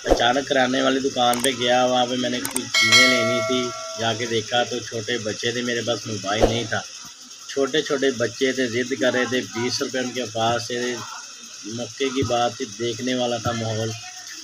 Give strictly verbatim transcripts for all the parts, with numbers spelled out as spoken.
अचानक किराने वाली दुकान पे गया, वहाँ पे मैंने कुछ चीज़ें लेनी थी। जाके देखा तो छोटे बच्चे थे, मेरे पास मोबाइल नहीं था। छोटे छोटे बच्चे थे, ज़िद कर रहे थे, बीस रुपये उनके पास थे। मौके की बात थी, देखने वाला था माहौल,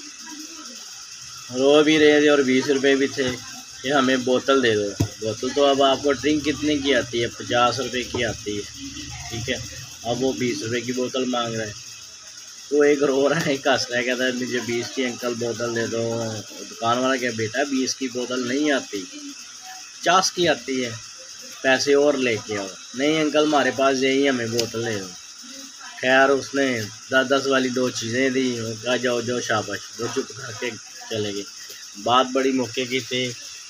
रो भी रहे थे और बीस रुपये भी थे कि हमें बोतल दे दो। बोतल तो अब आपको ड्रिंक कितने की आती है, पचास रुपये की आती है, ठीक है। अब वो बीस रुपये की बोतल मांग रहा है। तो एक रो रहा है, एक हंस रहा है, कहता है मुझे बीस की अंकल बोतल दे दो। दुकान वाला क्या, बेटा बीस की बोतल नहीं आती, पचास की आती है, पैसे और लेके आओ। नहीं अंकल हमारे पास यही, हमें बोतल दे दो। खैर उसने दस दस वाली दो चीज़ें दी और कहा जाओ जाओ शाबाश, वो चुप करके चले गए। बात बड़ी मौके की थी।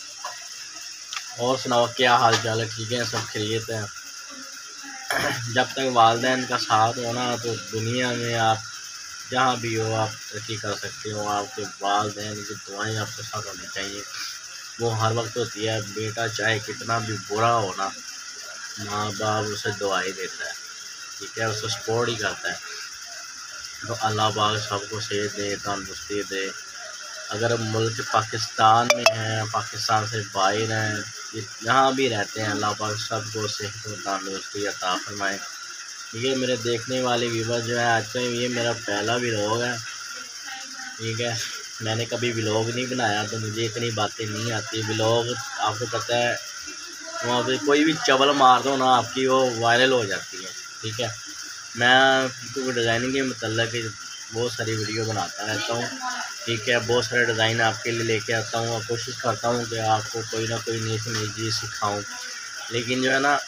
और सुनाओ क्या हाल चाल है, ठीक है, सब खैरियत है। जब तक वालिदैन का साथ हो ना, तो दुनिया में आप जहाँ भी हो आप तरक्की कर सकते हो। आपके वालिदैन की दुआएं आपके साथ होनी चाहिए, वो हर वक्त होती है। बेटा चाहे कितना भी बुरा हो ना, माँ बाप उसे दुआएं देता है, ठीक है, उसे सपोर्ट ही करता है। तो अल्लाह पाक सबको सेहत दे, तंदुरुस्ती दे। अगर मुल्क पाकिस्तान में है, पाकिस्तान से बाहर हैं, जहाँ भी रहते हैं, अल्लाह पाक सबको सेहत और तंदुरुस्ती अता फरमाए। ठीक है, मेरे देखने वाले व्यूवर जो है, आज का ये मेरा पहला व्लॉग है, ठीक है। मैंने कभी व्लॉग नहीं बनाया, तो मुझे इतनी बातें नहीं आती। व्लॉग आपको पता है, वहाँ पे कोई भी चवल मार दो ना, आपकी वो वायरल हो जाती है, ठीक है। मैं क्योंकि डिज़ाइनिंग के मतलब बहुत सारी वीडियो बनाता रहता हूँ, ठीक है। बहुत सारे डिज़ाइन आपके लिए लेके आता हूँ और कोशिश करता हूँ कि आपको कोई ना कोई नई से नई चीज़ सिखाऊँ। लेकिन जो है ना,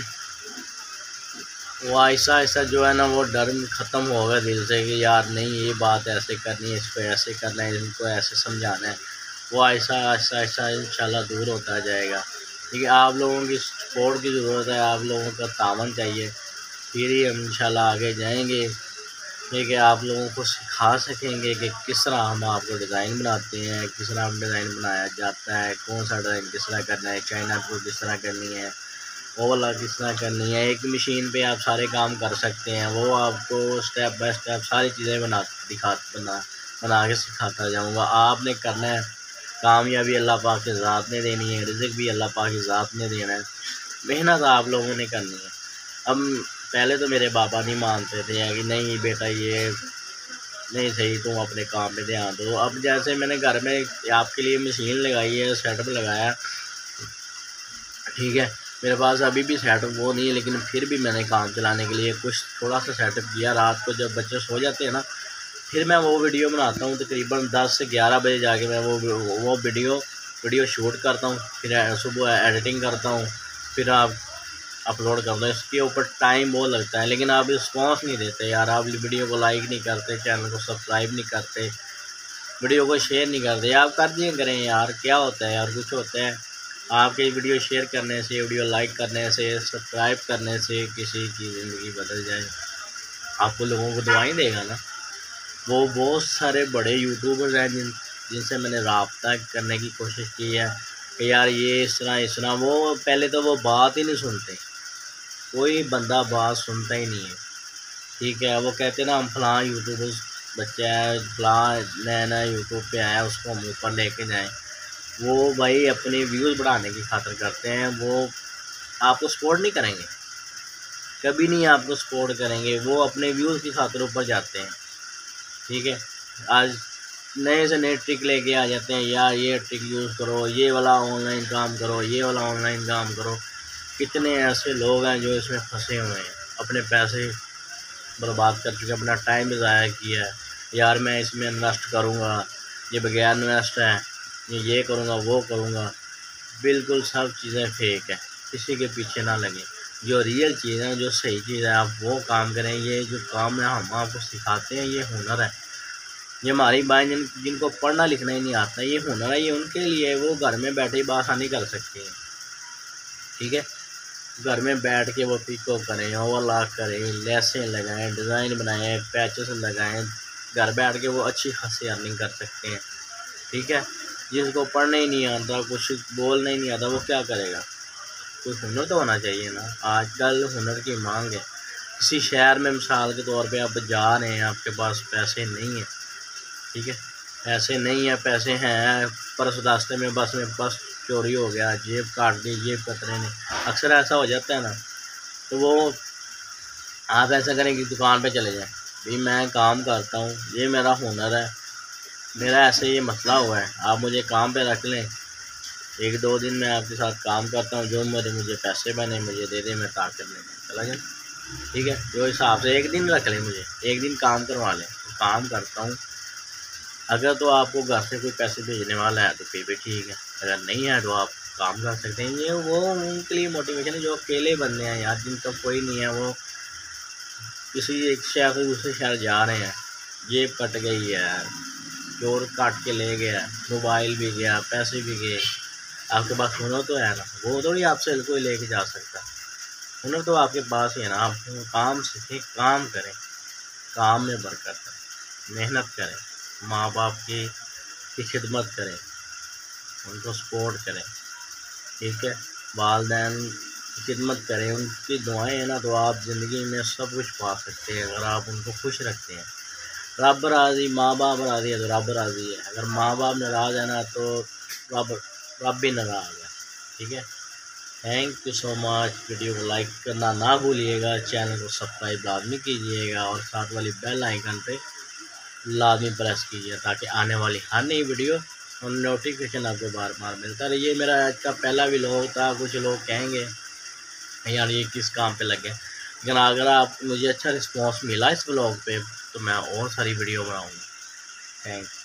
वो ऐसा ऐसा जो है ना, वो डर ख़त्म हो गया दिल से कि यार नहीं, ये बात ऐसे करनी है, इसको ऐसे करना है, इनको ऐसे समझाना है। वो ऐसा ऐसा ऐसा इंशाल्लाह दूर होता जाएगा। ठीक है, आप लोगों की सपोर्ट की ज़रूरत है, आप लोगों का तावन चाहिए, फिर ही हम इंशाल्लाह आगे जाएंगे। ठीक है, आप लोगों को सिखा सकेंगे कि किस तरह हम आपको डिज़ाइन बनाते हैं, किस तरह हम डिज़ाइन बनाया जाता है, कौन सा डिज़ाइन किस तरह करना है, चाइना को किस तरह करनी है, वो वाला किस तरह करनी है। एक मशीन पे आप सारे काम कर सकते हैं, वो आपको स्टेप बाय स्टेप सारी चीज़ें बना दिखा बना बना के सिखाता जाऊँगा। आपने करना है, कामयाबी अल्लाह पाक की ज़ात ने देनी है, रिज़्क़ भी अल्लाह पाक की ज़ात ने देना है, मेहनत आप लोगों ने करनी है। अब पहले तो मेरे पापा नहीं मानते थे कि नहीं बेटा ये नहीं सही, तुम अपने काम पे ध्यान दो। अब जैसे मैंने घर में आपके लिए मशीन लगाई है, सेटअप लगाया, ठीक है, मेरे पास अभी भी सेटअप वो नहीं है, लेकिन फिर भी मैंने काम चलाने के लिए कुछ थोड़ा सा सेटअप किया। रात को जब बच्चे सो जाते हैं ना, फिर मैं वो वीडियो बनाता हूँ, तकरीबन दस से ग्यारह बजे जाके मैं वो वो वीडियो वीडियो शूट करता हूँ, फिर सुबह एडिटिंग करता हूँ, फिर आप अपलोड करता हूँ। इसके ऊपर टाइम बहुत लगता है, लेकिन आप रिस्पॉन्स नहीं देते यार, आप वीडियो को लाइक नहीं करते, चैनल को सब्सक्राइब नहीं करते, वीडियो को शेयर नहीं करते। आप कर दिए करें यार, क्या होता है यार, कुछ होता है। आपके वीडियो शेयर करने से, वीडियो लाइक करने से, सब्सक्राइब करने से किसी की ज़िंदगी बदल जाए, आपको लोगों को दुआएं देगा ना। वो बहुत सारे बड़े यूट्यूबर्स हैं जिन जिनसे मैंने रब्ता करने की कोशिश की है कि यार ये इस तरह इस तरह, वो पहले तो वो बात ही नहीं सुनते, कोई बंदा बात सुनता ही नहीं है, ठीक है। वो कहते ना हम फलां यूट्यूबर्स बच्चा है, फलां नया नया यूट्यूब पे आया, उसको हम ऊपर लेके जाएं। वो भाई अपने व्यूज़ बढ़ाने की खातिर करते हैं, वो आपको सपोर्ट नहीं करेंगे, कभी नहीं आपको सपोर्ट करेंगे। वो अपने व्यूज़ की खातिर ऊपर जाते हैं, ठीक है। आज नए से नए ट्रिक लेके आ जाते हैं, यार ये ट्रिक यूज़ करो, ये वाला ऑनलाइन काम करो, ये वाला ऑनलाइन काम करो। कितने ऐसे लोग हैं जो इसमें फंसे हुए हैं, अपने पैसे बर्बाद कर चुके हैं, अपना टाइम ज़ाया किया है। यार मैं इसमें इन्वेस्ट करूँगा, ये बगैर इन्वेस्ट है, ये ये करूँगा वो करूँगा। बिल्कुल सब चीज़ें फेक है, किसी के पीछे ना लगे। जो रियल चीज़ है, जो सही चीज़ है, आप वो काम करें। ये जो काम है हम आपको सिखाते हैं, ये हुनर है। ये हमारी भाई जिन जिनको पढ़ना लिखना ही नहीं आता, ये हुनर है, ये उनके लिए, वो घर में बैठे ही बासानी कर सकते हैं, ठीक है। घर में बैठ के वो पिको करें, ओवरलॉक करें, लेसें लगाएं, डिज़ाइन बनाएं, पैचेस लगाएं, घर बैठ के वो अच्छी खासी अर्निंग कर सकते हैं, ठीक है। जिसको पढ़ना ही नहीं आता, कुछ बोलना ही नहीं आता, वो क्या करेगा। कोई हुनर तो होना चाहिए ना, आजकल हुनर की मांग है। किसी शहर में मिसाल के तौर पे आप जा रहे हैं, आपके पास पैसे नहीं है, ठीक है, पैसे नहीं है, पैसे हैं पर उस रास्ते में बस में बस चोरी हो गया, जेब काट दी, जेब कतरे ने, अक्सर ऐसा हो जाता है ना। तो वो आप ऐसा करें कि दुकान पे चले जाएं, भाई मैं काम करता हूँ, ये मेरा हुनर है, मेरा ऐसे ये मसला हुआ है, आप मुझे काम पे रख लें, एक दो दिन मैं आपके साथ काम करता हूँ, जो मेरे मुझे पैसे बने मुझे दे दें, मैं ताकत लेने चला जाए, ठीक है। जो हिसाब से एक दिन रख लें, मुझे एक दिन काम करवा लें, तो काम करता हूँ। अगर तो आपको घर से कोई पैसे भेजने वाला है तो फिर भी ठीक है, अगर नहीं है तो आप काम कर सकते हैं। ये वो उनके लिए मोटिवेशन है जो अकेले बंदे हैं यार, जिनका कोई नहीं है, वो किसी एक शहर से दूसरे शहर जा रहे हैं, जेब कट गई है, चोर काट के ले गया, मोबाइल भी गया, पैसे भी गए, आपके पास हुनर तो है ना, वो थोड़ी आपसे कोई लेके जा सकता। हुनर तो आपके पास ही है ना, आप काम सीखें, काम करें, काम में बरकत है, मेहनत करें, माँ बाप की की खिदमत करें, उनको सपोर्ट करें, ठीक है, वालदैन की खिदमत करें, उनकी दुआएं हैं ना, तो आप ज़िंदगी में सब कुछ पा सकते हैं अगर आप उनको खुश रखते हैं। रब राज़ी, माँ बाप राज़ी है तो रब राज़ी है, अगर माँ बाप नाराज़ है ना तो रब रब भी नाराज़ है, ठीक है। Thank you so much. Video को लाइक करना ना भूलिएगा, चैनल को सब्सक्राइब लाजमी कीजिएगा और साथ वाली बेल आइकन पे लाजमी प्रेस कीजिए ताकि आने वाली हर नई वीडियो और नोटिफिकेशन आपको बार बार मिलता रहे। ये मेरा आज का पहला व्लॉग था। कुछ लोग कहेंगे यार ये किस काम पे लगे, लेकिन अगर आप मुझे अच्छा रिस्पांस मिला इस व्लॉग पे तो मैं और सारी वीडियो बनाऊँगा। थैंक